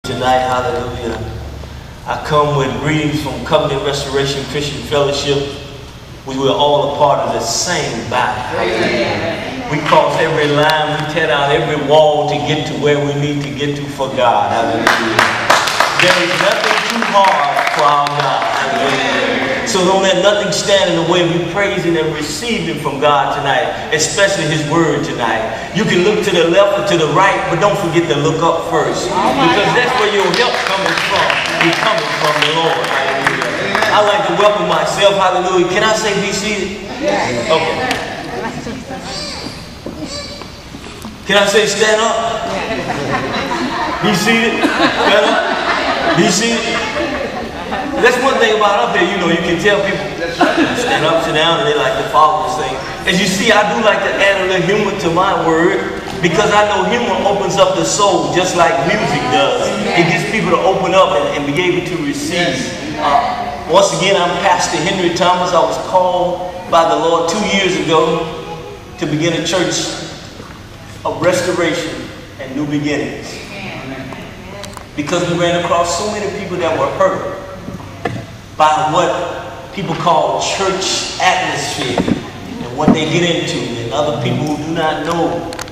Tonight, hallelujah. I come with greetings from Covenant Restoration Christian Fellowship. We were all a part of the same body. Hallelujah. We cross every line, we tear down every wall to get to where we need to get to for God. Hallelujah. There is nothing too hard for our God. Hallelujah. So don't let nothing stand in the way. We praising and receiving from God tonight, especially His Word tonight. You can look to the left or to the right, but don't forget to look up first, because that's where your help coming from. It's coming from the Lord. Hallelujah. I like to welcome myself. Hallelujah. Can I say be seated? Okay. Can I say stand up? Be seated. Stand up. Be seated. That's one thing about up here, you know, you can tell people stand up, sit down, and they like to follow this thing. As you see, I do like to add a little humor to my word, because I know humor opens up the soul just like music does. It gets people to open up and be able to receive. Once again, I'm Pastor Henry Thomas. I was called by the Lord 2 years ago to begin a church of restoration and new beginnings. Because we ran across so many people that were hurt by what people call church atmosphere and what they get into, and other people who do not know